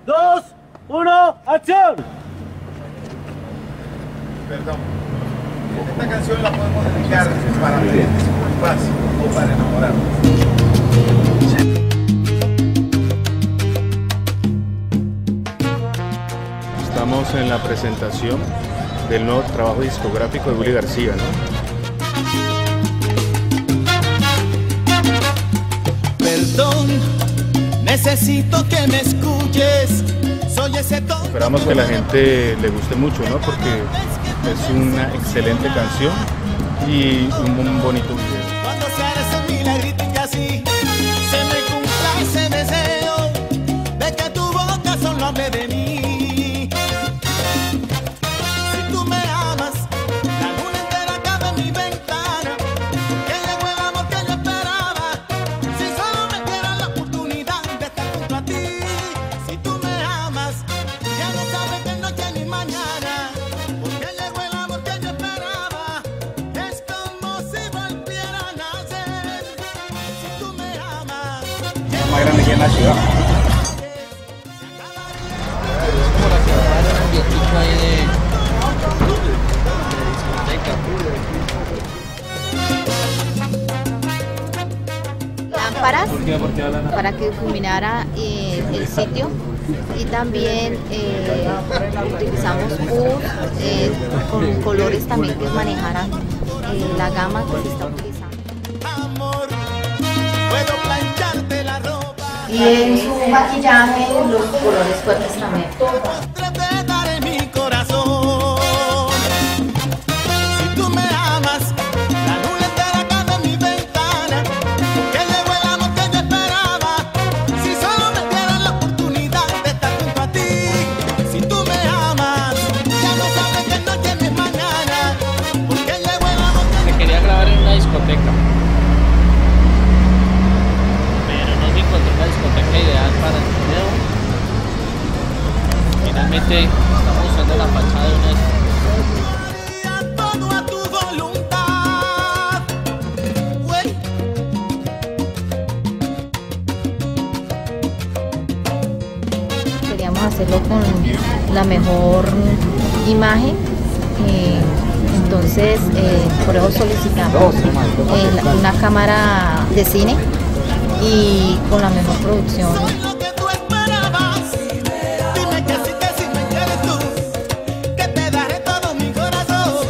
2, 1, ¡acción! Perdón. Esta canción la podemos dedicar para pedir disculpas o para enamorarnos. Estamos en la presentación del nuevo trabajo discográfico de Willy García, ¿no? Perdón, necesito que me escuches. Soy ese tonto. Esperamos que la gente le guste mucho, ¿no? Porque es una excelente canción y un bonito video. Cuando se hace milagrito y así se me cumpla ese deseo de que tu boca solo hable de mí. Si tú me amas, la luna entera cabe en mi ventana. Que llegó el amor que yo esperaba. Si solo me dieran la oportunidad de estar junto a ti. Si tú me amas, ya no sabes que noche ni mañana. Porque llegó el amor que yo esperaba. Es como si volviera a nacer. Si tú me amas, Más grande que en la ciudad. Lámparas para que iluminara el sitio, y también utilizamos con colores también que manejaran la gama que se está utilizando. amor, puedo plancharte la ropa. Y en su maquillaje los colores fuertes también. Te daré mi corazón. Si tú me amas, la luna entera cabe en mi ventana. Que llegó el amor que yo esperaba. Si solo me dieran la oportunidad de estar junto a ti. Si tú me amas, ya no sabes que noche ni mañana. Porque llegó el amor que Se quería grabar en una discoteca, pero no se encontró una discoteca ideal para el video. Finalmente estamos usando la fachada de una haría todo a tu voluntad. Güey. Queríamos hacerlo con la mejor imagen, entonces por eso solicitamos una cámara de cine y con la mejor producción. Soy lo que tú esperabas. Dime que sí me quieres tú. Que te daré todo mi corazón.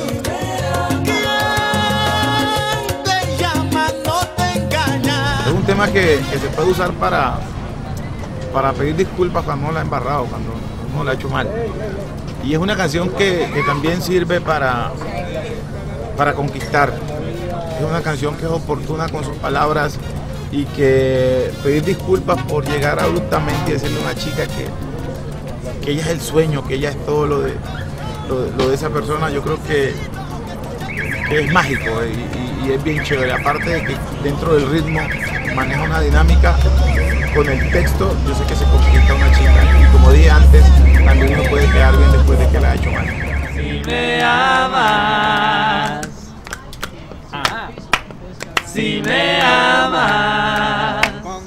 ¿Quién te llama? No te engaña. Es un tema que se puede usar para pedir disculpas cuando uno la ha embarrado, cuando uno la ha hecho mal. Y es una canción que también sirve para conquistar. Es una canción que es oportuna con sus palabras y que pedir disculpas por llegar abruptamente y decirle a una chica que ella es el sueño, que ella es todo lo de esa persona, yo creo que es mágico y es bien chévere. Aparte de que dentro del ritmo maneja una dinámica, con el texto yo sé que se conquista una chica y como dije antes, también uno puede quedar bien después de que la ha hecho mal. Si me amas, si me amas,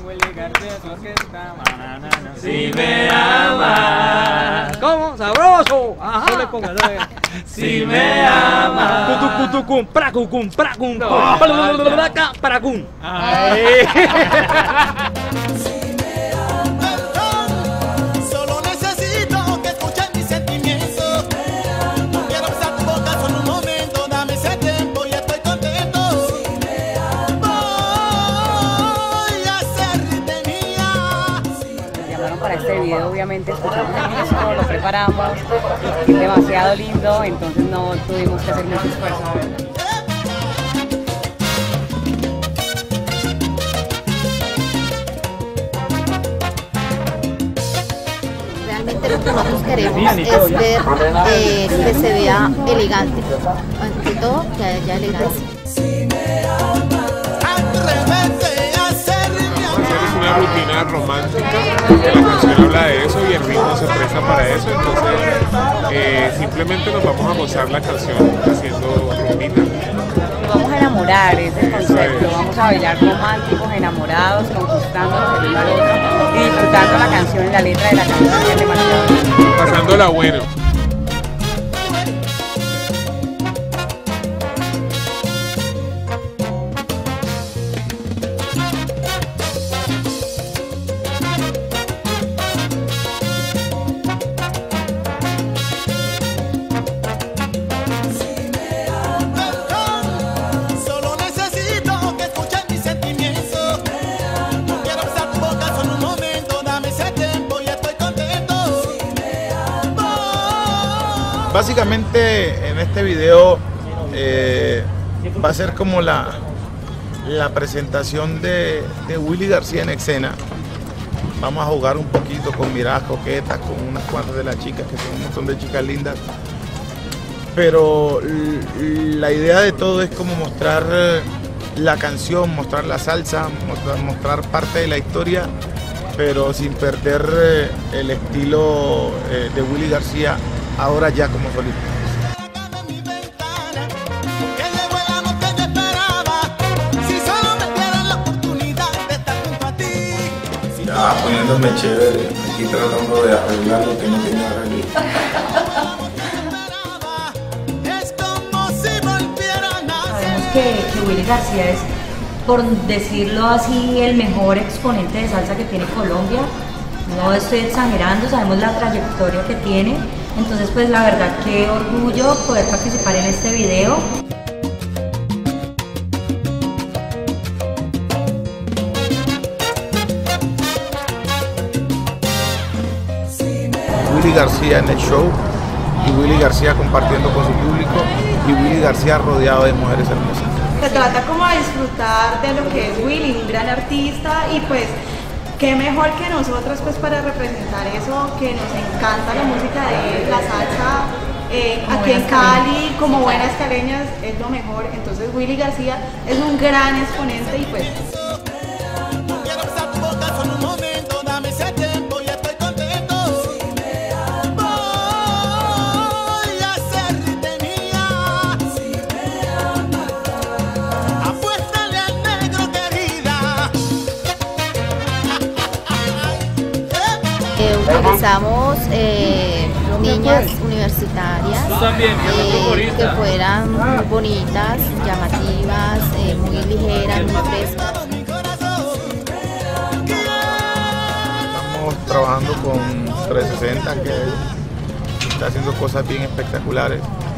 si me amas, ¿Cómo? ¡Sabroso! Ajá. si me amas, Cutucutucum, pracucum, pracum, paracum. Perdón, solo necesito que escuches mis sentimientos. No quiero besar tu boca solo un momento. Dame ese tiempo y estoy contento. Voy a hacerte mía. Nos llamaron para este video, obviamente escuchamos el disco, lo preparamos, es demasiado lindo, entonces no tuvimos que hacer mucho esfuerzo. Realmente lo que nosotros queremos es ver que se vea elegante, ante todo que haya elegancia. Atrévete a hacerme Es una rutina romántica, la canción habla de eso y el ritmo se presta para eso, entonces simplemente nos vamos a gozar la canción haciendo rutina. Nos vamos a enamorar. enamorar, es el concepto. Vamos a bailar románticos, enamorados, conquistándonos el uno al otro y disfrutando la canción y la letra de la canción, que es demasiado linda. Pasándola bueno. Solo necesito que escuches mis sentimientos. Quiero besar tu boca solo un momento. Dame ese tiempo y estoy contento. Básicamente en este video va a ser como la presentación de Willy García en escena. Vamos a jugar un poquito con miradas coquetas, con unas cuantas de las chicas, que son un montón de chicas lindas. Pero la idea de todo es como mostrar la canción, mostrar la salsa, mostrar parte de la historia, pero sin perder el estilo de Willy García ahora ya como solista. Que llegó el amor que yo esperaba. Si solo me dieran la oportunidad de estar junto a ti. Si Ya poniéndome chévere, aquí tratando de arreglar lo que no tenía arreglo. es como si volviera a nacer. Sabemos que Willy García es, por decirlo así, el mejor exponente de salsa que tiene Colombia. No estoy exagerando, sabemos la trayectoria que tiene. Entonces, pues la verdad, qué orgullo poder participar en este video. Willy García en el show, y Willy García compartiendo con su público, y Willy García rodeado de mujeres hermosas. Se trata como de disfrutar de lo que es Willy, un gran artista, y pues qué mejor que nosotros pues para representar eso, que nos encanta la música de la salsa aquí en Cali, como buenas caleñas, es lo mejor. Entonces Willy García es un gran exponente y pues Quiero besar tu boca solo un momento. Dame ese tiempo y estoy contento. Voy a serte mía. Apuéstale al negro, querida. Utilizamos niñas universitarias que fueran muy bonitas, llamativas, muy ligeras, muy frescas. Estamos trabajando con 360, que está haciendo cosas bien espectaculares.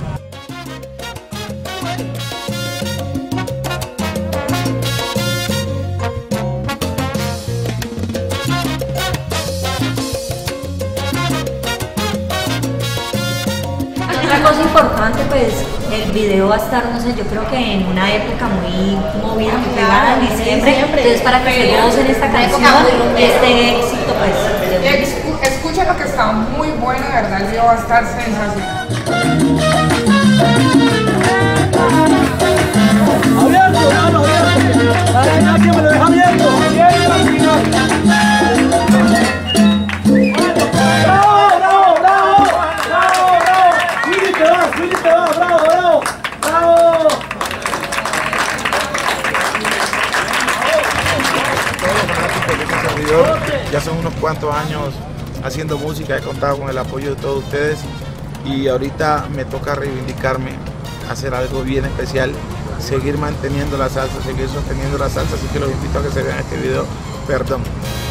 Otra cosa importante, pues el video va a estar, no sé, yo creo que en una época muy movida, muy pegada, en diciembre. Entonces, para que se gocen esta canción, este éxito, pues. Escucha lo que está muy bueno, de verdad, el video va a estar sensacional. Abierto, hermano, abierto. Dale, nadie me lo deja abierto. Abierto al final. ¡Bravo, bravo, bravo! ¡Bravo, bravo! Willy te va, bravo, bravo, bravo. Todos los fanáticos de este servidor, ya son unos cuantos años haciendo música, he contado con el apoyo de todos ustedes y ahorita me toca reivindicarme, hacer algo bien especial, seguir manteniendo la salsa, seguir sosteniendo la salsa, así que los invito a que se vean este video. Perdón.